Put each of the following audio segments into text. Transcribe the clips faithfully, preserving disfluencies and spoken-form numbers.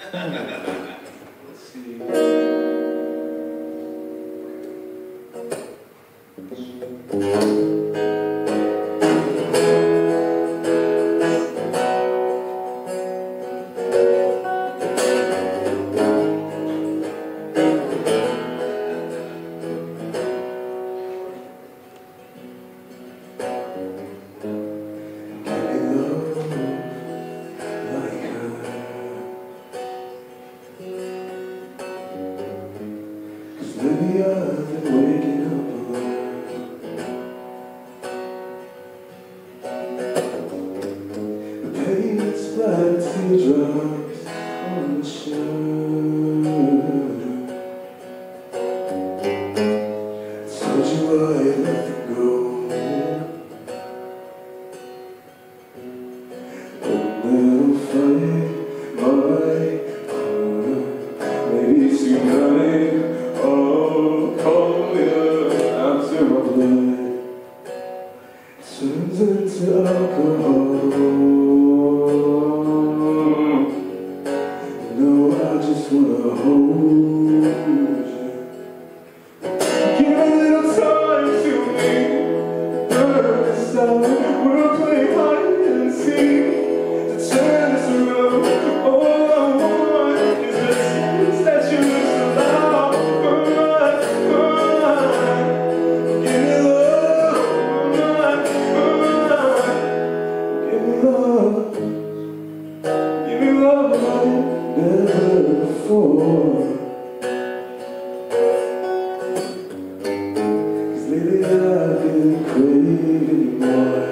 Let's see. Maybe I've been waking up alone. The pain splattered teardrops on the shoulder. Told you I let them go. And they'll fight my corner. Maybe tonight I'll call you after my blood turns into alcohol. No, I just wanna hold you. Give a little time to me. First time we'll play hide and seek to turn this around. All I want is the sense that you used to love. Give me love, give me love like never before. Cause lately I've been craving you more.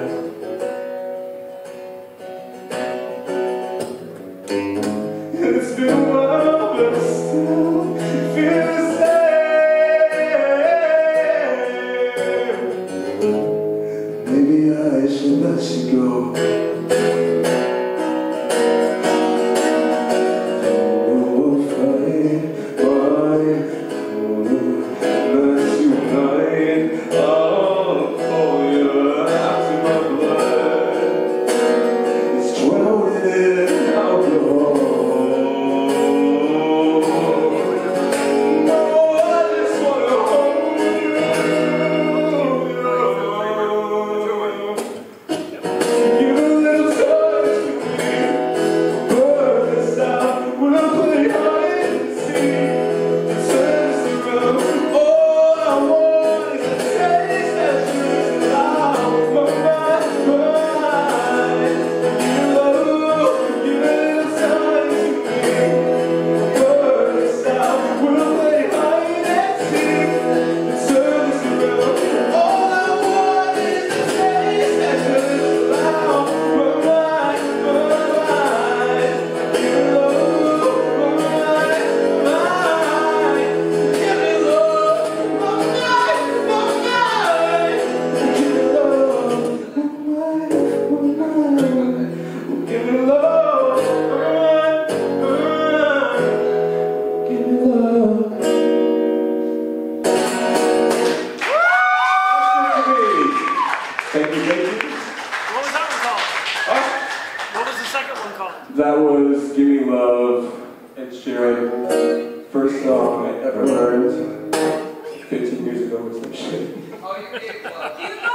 And it's been a while, but I still feel the same. Maybe I should let you go. Thank you, thank you. What was that one called? Huh? What was the second one called? That was Give Me Love, Ed Sheeran. First song I ever learned fifteen years ago or some shit.